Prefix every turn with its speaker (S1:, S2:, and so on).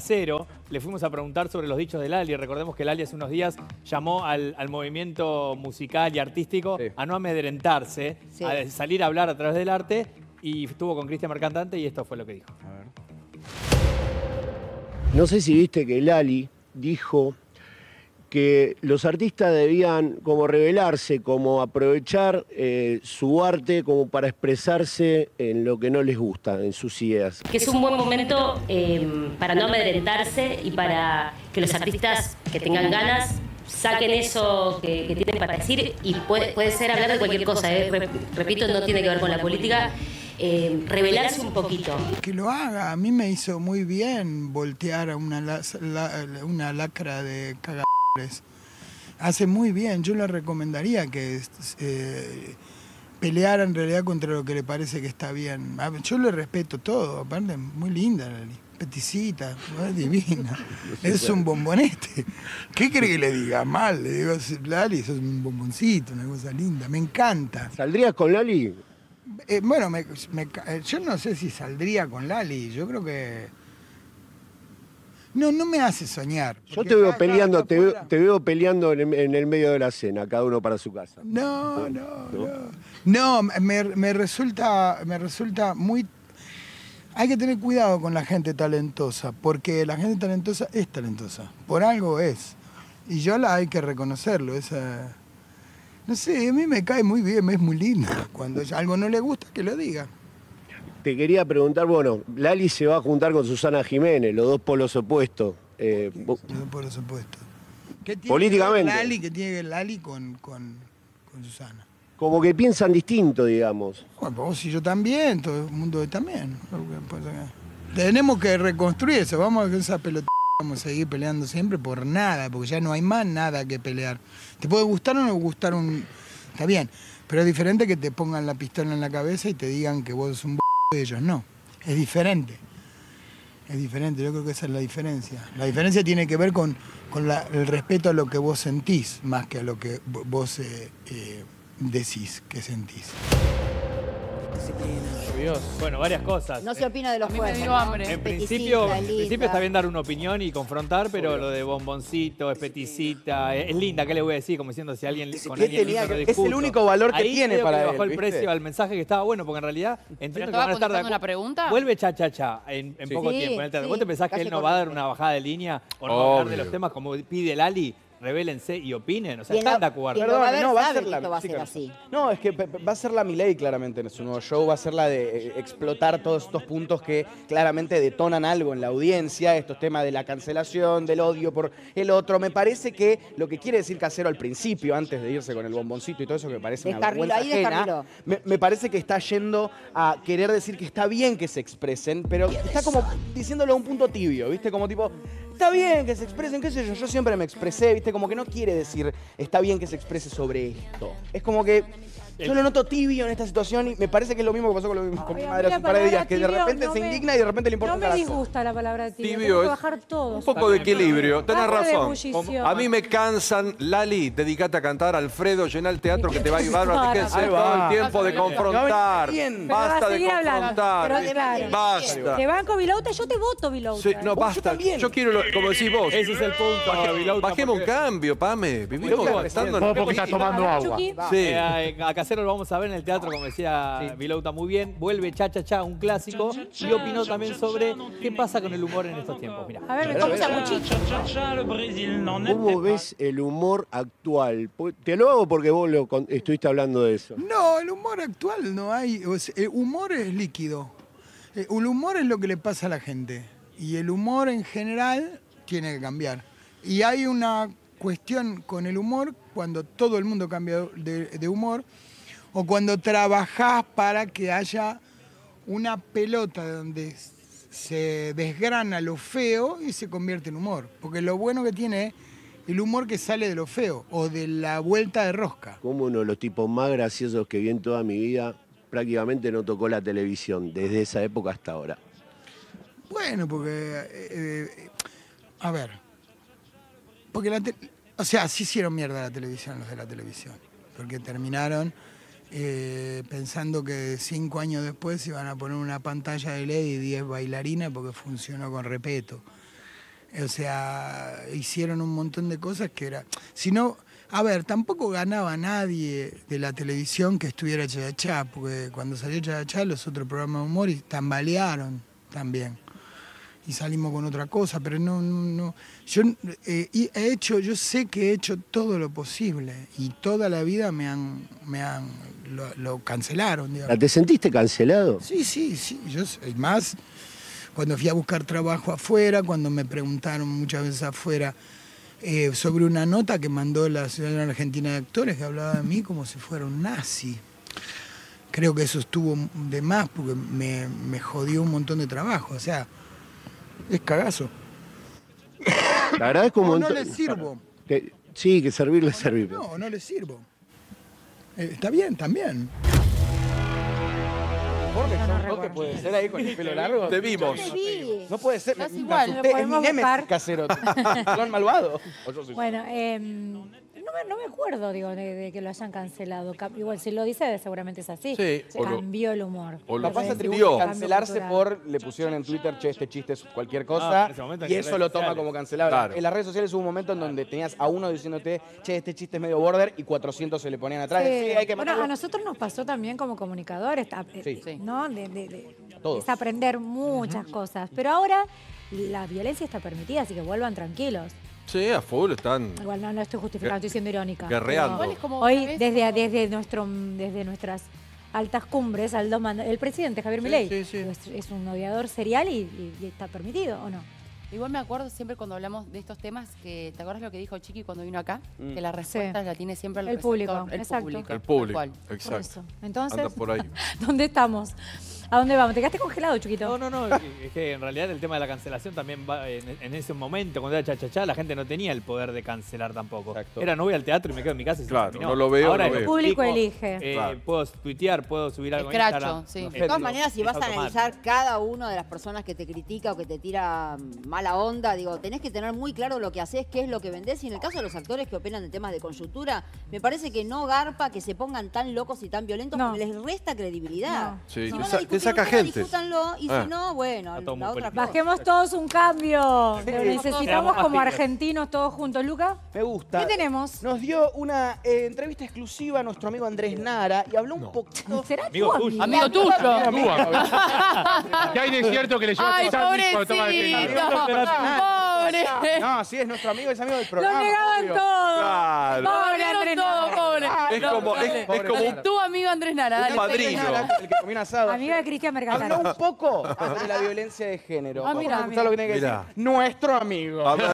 S1: Cero, le fuimos a preguntar sobre los dichos de Lali. Recordemos que Lali hace unos días llamó al movimiento musical y artístico a no amedrentarse, a salir a hablar a través del arte, y estuvo con Cristian Mercantante y esto fue lo que dijo.
S2: A ver.
S3: No sé si viste que Lali dijo que los artistas debían como revelarse, como aprovechar su arte como para expresarse en lo que no les gusta, en sus ideas.
S4: Que es un buen momento para no amedrentarse y para que los artistas que tengan ganas saquen eso que tienen para decir, y puede ser hablar de cualquier cosa, repito, no tiene que ver con la política. Revelarse un poquito.
S5: Que lo haga, a mí me hizo muy bien voltear a una lacra de cagadores. Hace muy bien, yo le recomendaría que peleara en realidad contra lo que le parece que está bien. Yo le respeto todo, aparte muy linda Lali, peticita, es divina, es un bombonete. ¿Qué cree que le diga mal? Le digo, Lali, sos un bomboncito, una cosa linda, me encanta.
S3: ¿Saldrías con Lali?
S5: Bueno, yo no sé si saldría con Lali, yo creo que... No me hace soñar.
S3: Yo te veo peleando, te veo peleando en el medio de la cena, cada uno para su casa.
S5: No, me resulta muy... Hay que tener cuidado con la gente talentosa, porque la gente talentosa es talentosa, por algo es. Y yo hay que reconocerlo, esa... No sé, a mí me cae muy bien, es muy linda. Cuando algo no le gusta, que lo diga.
S3: Te quería preguntar, bueno, Lali se va a juntar con Susana Jiménez, los dos polos opuestos.
S5: Los dos polos opuestos. ¿Qué tiene
S3: Políticamente.
S5: ¿Qué tiene que ver Lali con Susana?
S3: Como que piensan distinto, digamos.
S5: Bueno, vos y yo también, todo el mundo también. Tenemos que reconstruir eso, vamos a esa pelota. Vamos a seguir peleando siempre por nada, porque ya no hay más nada que pelear. Te puede gustar o no gustar Está bien, pero es diferente que te pongan la pistola en la cabeza y te digan que vos sos un y ellos no. Es diferente. Es diferente, yo creo que esa es la diferencia. La diferencia tiene que ver con el respeto a lo que vos sentís, más que a lo que vos decís que sentís.
S1: Bueno, varias cosas.
S6: No se opina de los
S7: me
S6: jueces.
S7: dio hambre.
S1: En principio está bien dar una opinión y confrontar, pero lo de bomboncito, es peticita, es linda, ¿qué le voy a decir? Como diciendo si alguien con alguien lindo lo
S2: es
S1: discuto.
S2: el único valor que
S1: Ahí
S2: tiene
S1: creo
S2: para
S1: que
S2: él,
S1: bajó el
S2: ¿viste?
S1: precio al mensaje que estaba bueno, porque en realidad entiendo que van a estar de acuerdo.
S7: ¿Una pregunta?
S1: Vuelve cha-cha-cha en poco tiempo en el teatro. ¿Vos te pensás que él no va a dar una bajada de línea o no va a hablar de los temas como pide Lali? Revélense y opinen, o sea, están de acuerdo.
S6: Perdón,
S2: no, va a ser
S6: la...
S2: la...
S6: va a ser así.
S2: No, es que va a ser la Milei claramente en su nuevo show, va a ser la de explotar todos estos puntos que claramente detonan algo en la audiencia, estos temas de la cancelación, del odio por el otro. Me parece que lo que quiere decir Casero al principio, antes de irse con el bomboncito y todo eso que me parece una vergüenza ajena, me parece que está yendo a querer decir que está bien que se expresen, pero está como diciéndolo a un punto tibio, ¿viste? Como tipo... Está bien que se expresen, qué sé yo siempre me expresé, ¿viste? Como que no quiere decir, está bien que se exprese sobre esto. Es como que yo lo noto tibio en esta situación y me parece que es lo mismo que pasó con mi madre hace un par de días, que de repente se indigna y de repente le importa un carajo.
S8: No me disgusta la palabra tibio,
S9: Tibio
S8: tengo que
S9: es
S8: bajar todo.
S9: un poco de equilibrio, tenés razón.
S8: Ebullición.
S9: A mí me cansan, Lali, dedicate a cantar, Alfredo, llena el teatro que te va a ayudar, déjense todo el tiempo de confrontar. Basta de confrontar. Basta.
S8: Te banco Vilouta, yo te voto Vilouta.
S9: Sí, no, basta. Yo quiero, como decís vos.
S1: Ese es el punto.
S9: Bajemos un cambio, Pame. Vivimos estando en...
S10: Porque está tomando agua.
S1: Sí. A Casero lo vamos a ver en el teatro, como decía Vilouta muy bien. Vuelve Cha-Cha-Cha, un clásico. Y opinó también sobre qué pasa con el humor en estos tiempos. Mirá.
S8: A ver, me comes muchito.
S3: ¿Cómo ves el humor actual? Te lo hago porque vos estuviste hablando de eso.
S5: No, el humor actual no hay. O sea, el humor es líquido. El humor es lo que le pasa a la gente. Y el humor en general tiene que cambiar. Y hay una cuestión con el humor cuando todo el mundo cambia de humor o cuando trabajás para que haya una pelota donde se desgrana lo feo y se convierte en humor. Porque lo bueno que tiene es el humor que sale de lo feo o de la vuelta de rosca.
S3: Como uno de los tipos más graciosos que vi en toda mi vida prácticamente no tocó la televisión desde esa época hasta ahora.
S5: Bueno, porque... a ver. Porque o sea, sí hicieron mierda la televisión, los de la televisión. Porque terminaron pensando que 5 años después iban a poner una pantalla de LED y 10 bailarines porque funcionó con Repeto. O sea, hicieron un montón de cosas que era... Si no, a ver, tampoco ganaba nadie de la televisión que estuviera Cha-Cha-Cha, porque cuando salió Cha-Cha-Cha los otros programas de humor tambalearon también. Y salimos con otra cosa, pero no. Yo sé que he hecho todo lo posible y toda la vida lo cancelaron, digamos.
S3: ¿Te sentiste cancelado?
S5: Sí. Y más cuando fui a buscar trabajo afuera, cuando me preguntaron muchas veces afuera sobre una nota que mandó la Asociación Argentina de Actores que hablaba de mí como si fuera un nazi. Creo que eso estuvo de más porque me jodió un montón de trabajo, o sea... Es cagazo.
S3: La verdad es como...
S5: No le sirvo.
S3: Sí, que servirle es servir.
S5: No le sirvo. Está bien, también.
S2: Jorge, ¿qué puede ser ahí con el pelo largo?
S9: Te vimos.
S2: No puede ser.
S8: Estás
S2: Me
S8: igual,
S2: asusté.
S8: lo
S2: Es mi
S8: podemos
S2: némesis
S8: buscar.
S2: casero. ¿Clon malvado?
S8: Bueno, no me acuerdo, digo, de que lo hayan cancelado. Igual, si lo dice, seguramente es así.
S9: Sí,
S8: Cambió el humor.
S9: o lo
S2: Capaz se atribuye
S9: dio.
S2: a cancelarse por, le pusieron en Twitter, che, este chiste es cualquier cosa,
S1: en ese momento
S2: y
S1: en
S2: eso
S1: redes
S2: lo toma
S1: sociales.
S2: como cancelable.
S9: Claro.
S2: En las redes sociales hubo un momento en donde tenías a uno diciéndote, che, este chiste es medio border, y 400 se le ponían atrás. Sí, hay que
S8: Bueno,
S2: matarlo.
S8: a nosotros nos pasó también como comunicadores,
S2: Sí.
S8: ¿no?
S2: Todos.
S8: Es aprender muchas cosas. Pero ahora la violencia está permitida, así que vuelvan tranquilos.
S9: Sí, a full están...
S8: Igual no estoy justificando, estoy siendo irónica.
S9: Guerreando.
S8: Pero
S9: Igual es
S6: como
S8: hoy,
S6: una vez-
S8: desde nuestras altas cumbres, el presidente Javier Milei
S9: sí.
S8: es un odiador serial y está permitido, ¿o no?
S6: Igual me acuerdo siempre cuando hablamos de estos temas que, ¿te acuerdas lo que dijo Chiqui cuando vino acá? Que la respuesta la tiene siempre el
S8: público,
S6: receptor,
S8: exacto.
S9: El
S6: tal
S9: público,
S6: cual.
S8: Por
S9: exacto.
S8: eso. Entonces,
S9: Anda por ahí.
S8: ¿dónde estamos? ¿A dónde vamos? ¿Te quedaste congelado, chiquito?
S1: No, es que en realidad el tema de la cancelación también va en ese momento, cuando era Cha-Cha-Cha, la gente no tenía el poder de cancelar tampoco.
S2: Exacto.
S1: Era, no voy al teatro y me quedo en mi casa y se
S9: Claro,
S1: terminó.
S9: no lo veo,
S1: Ahora
S9: no
S1: el
S9: veo.
S8: Público elige.
S1: Claro. Puedo tuitear, puedo subir algo
S6: Escracho,
S1: en Instagram.
S6: sí.
S7: De todas maneras, si
S1: Es
S7: vas a
S1: automático.
S7: analizar cada una de las personas que te critica o que te tira mala onda, digo, tenés que tener muy claro lo que haces, qué es lo que vendés. Y en el caso de los actores que operan de temas de coyuntura, me parece que no garpa que se pongan tan locos y tan violentos
S8: No.
S7: porque les resta credibilidad.
S8: No.
S9: Sí,
S7: Si
S9: te
S7: van a
S9: sa- te
S7: discutir
S9: saca
S7: un tema,
S9: gente.
S7: discútanlo, y si no, bueno,
S1: Está todo muy
S7: la otra
S1: político.
S7: cosa.
S8: Bajemos todos un cambio. Lo
S1: Seamos
S8: necesitamos
S1: más
S8: como
S1: tibios.
S8: argentinos todos juntos, Luca.
S2: Me gusta.
S8: ¿Qué tenemos?
S2: Nos dio una entrevista exclusiva a nuestro amigo Andrés Nara y habló un poquito...
S8: ¿Será
S1: Amigo
S8: tu
S1: tuyo.
S6: Amigo tuyo.
S10: ¿Qué hay de cierto que le lleva
S6: Ay,
S10: 3 años cuando toma
S6: pobrecito.
S10: detenimiento?
S6: Pobre.
S2: No, sí, es nuestro amigo, es amigo del
S8: Lo
S2: programa.
S8: negaban
S2: obvio.
S8: todo.
S9: Claro.
S8: Pobre Andrés
S6: todo,
S8: Nara.
S6: pobre.
S9: Es como un
S6: Tu amigo Andrés Nara.
S9: Un
S6: dale.
S9: padrino.
S2: El que comió un asado.
S8: Amigo de Cristian
S2: Habló
S8: Mercatano.
S2: un poco sobre la violencia de género.
S6: Ah,
S2: Vamos
S6: mira,
S2: a escuchar lo que tiene que
S9: mira.
S2: decir nuestro amigo.
S9: A ver.